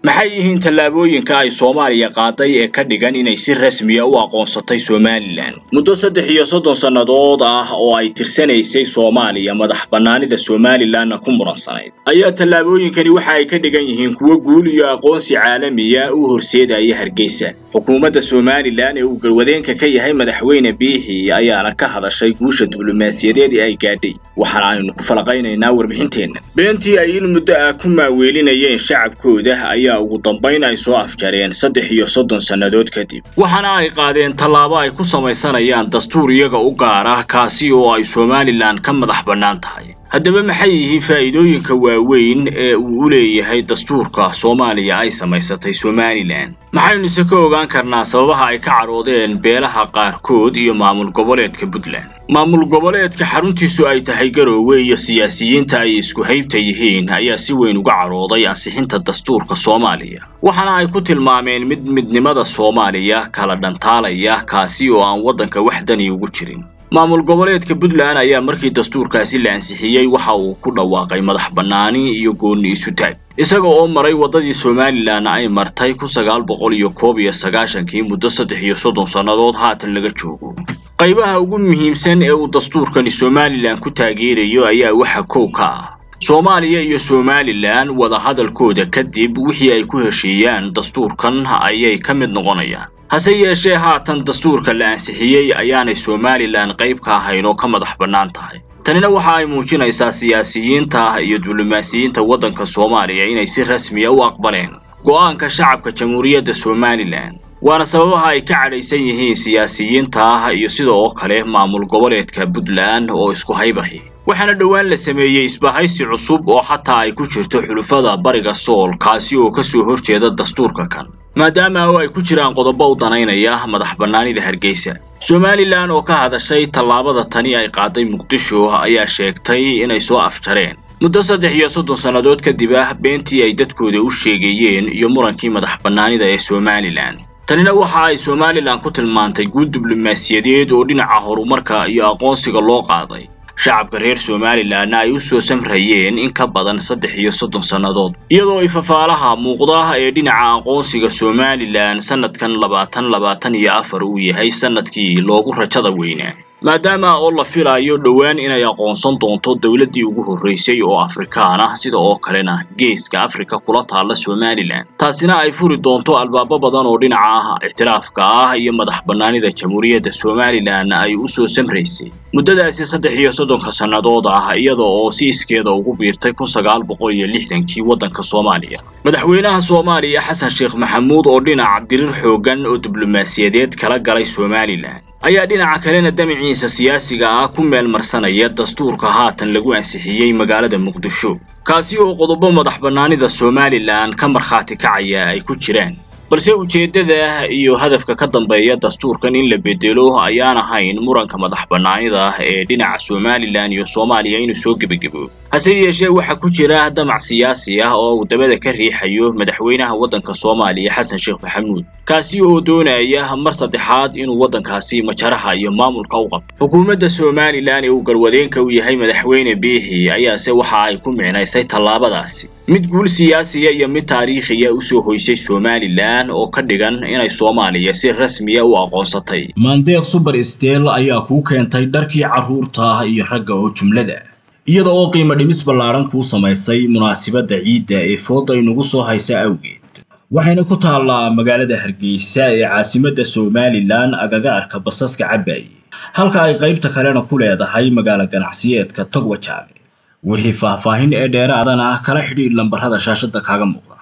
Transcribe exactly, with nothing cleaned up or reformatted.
maxay yihiin tallaabooyinka ay Soomaaliya qaaday ee ka dhigan inay si rasmi ah u aqoonsatay Somaliland muddo saddex iyo soddon sanadood ah oo ay tirsanaysay Soomaaliya madax bannaanida Somaliland ku muransanayd ayaa tallaabooyinkani waxa ay ka dhigan yihiin kuwo guul iyo aqoonsi caalami ah u horseedaya Hargeysa xukuumadda Somaliland ee uu galwadeenka ka yahay madaxweyne Biixi ayaana ka hadashay guusha diblomaasiyadeed ee ay gaadhay waxaana aynu ku falaqaynaynaa warbixinteena beentii ay in muddo ah ku maaweelinayeen shacabkooda ayaa ugu dambeyn ay soo afjareen saddex iyo soddon sanadood kadib waxaana ay qaadeen tallaabo ay ku samaysanayaan dastuur iyaga u gaar ah kaasi oo ay Somaliland ka madax bannaan tahay haddaba maxay yihiin faa'iidooyinka waaweyn ee uu u leeyahay dastuurka Soomaaliya ay samaysatay Somaliland maxaynu se ka ogaan karnaa sababaha ay ka caroodeen beelaha qaarkood iyo maamul goboleedka Puntland maamul goboleedka xaruntiisu ay tahay Garowe iyo siyaasiyiinta ay isku haybta yihiin ayaa si weyn uga carooday ansixinta dastuurka Soomaaliya waxaana ay ku tilmaameen mid midnimada Soomaaliya kala dhantaalaya kaasi oo aan wadanka waxdani ugu jirin maamul goboleedka Puntland ayaa markii dastuurkaasi la ansixiyay waxa uu ku dhawaaqay madax bannaani iyo gooni isu taag isaga oo maray wadadii Somaliland ay martay ku sagaal boqol iyo koob iyo sagaashan kii muddo saddex iyo soddon sanadood haatan laga joogo qaybaha ugu muhiimsan ee uu dastuurkani Somaliland ku taageerayo ayaa waxa koow ka ah Soomaaliya iyo Somaliland wada hadalkooda kadib wixii ay ku heshiiyeen dastuurkan ayay ka mid noqonayaan hase yeeshee haatan dastuurka la ansixiyay ayaanay Somaliland qayb ka ahayn oo ka madax bannaan tahay tanina waxa ay muujinaysaa siyaasiyiinta iyo diblomaasiyiinta waddanka Soomaaliya inay si rasmi ah u aqbaleen go'aanka shacabka Jamhuuriyadda Somaliland waana sababaha ay ka cadhaysan yihiin siyaasiyiinta iyo sidoo kale maamul goboleedka Puntland oo isku haybahay waxaana dhawaan la sameeyay isbahaysi cusub oo xataa ay ku jirto xulufada bariga Sool kaasi oo ka soo horjeeda dastuurka kan maadaama ay ku jiraan qodobo u danaynaya madax bannaanida Hargeysa Somaliland oo ka hadashay tallaabada tani ay qaaday Muqdisho ayaa sheegtay inay soo afjareen muddo saddex iyo soddon sanadood kadib ah beentii ay dadkooda u sheegayeen iyo murankii madax bannaanida ee Somaliland tanina waxa ay Somaliland ku tilmaantay guul diblomaasiyadeed oo dhinaca horumarka iyo aqoonsiga loo qaaday shacabka reer Somaliland ay u soo samrayeen in ka badan saddex iyo soddon sanadood iyadoo ay fafaalaha muuqda ee dhinaca aqoonsiga Somaliland sanadkan labaatan labaatan iyo afar uu yahay sanadkii loogu rajada weynaa maadaama oo la filayo dhawaan inay aqoonsan doonto dawladii ugu horeysay oo Afrikaan ah sida oo kalena geeska Afrika kula taala Somaliland taasina ay furi doonto albaabo badan oo dhinaca ictiraafka ah iyo madax bannaanida Jamhuuriyadda Somaliland ay u soo samreysay muddadaasi saddex iyo soddon sanadood ah iyadoo oo si iskeeda ugu biirtay kun sagaal boqol iyo lixdan kii wadanka Soomaaliya madaxweynaha Soomaaliya Xasan Sheekh Maxamuud oo dhinaca dirir xoogan oo diblomaasiyadeed kala galay Somaliland ayaa dhinaca kalena damiciisa siyaasiga ah ku meel marsanaya dastuurka haatan lagu ansixiyay magaalada Muqdisho kaasi oo qodobo madax bannaanida Somaliland ka marxaati kacaya ay ku jiraan balse ujeedada iyo hadafka ka dambeeya dastuurkan in la bedelo ayaan ahayn muranka madax bannaanida ee dhinaca Somaliland iyo Soomaaliya inuu soo gabagabo hase yeeshee waxa ku jira damac siyaasi ah oo uu dabada ka riixayo madaxweynaha waddanka Soomaaliya Xasan Sheekh Maxamuud kaasi oo doonaya mar saddexaad inuu waddankaasi majaraha iyo maamulka u qabto xukuumadda Somaliland ee uu galwadeenka u yahay madaxweyne Biixi ayaa se waxa ay ku micnaysay tallaabadaasi mid guul siyaasi iyo mid taariikhi ah u soo hoysay Somaliland oo ka dhigan inay Soomaaliya si rasmi ah u aqoonsatay Mandeeq Super Steel ayaa ku keentay dharkii caruurta iyo ragga oo jumlada iyada oo qiimo dhimis ballaaran ku samaysay munaasabadda ciidda ee fooda inagu soo haysa awgeed waxayna ku taallaa magaalada Hargeysa ee caasimadda Somaliland agaga arka basaska cabay halka ay qaybta kalena ku leedahay magaalada ganacsiyeedka Togwajaale wixii faahfaahin ee dheeraadana kala xidhiidh lambarada shaashada kaaga muuqda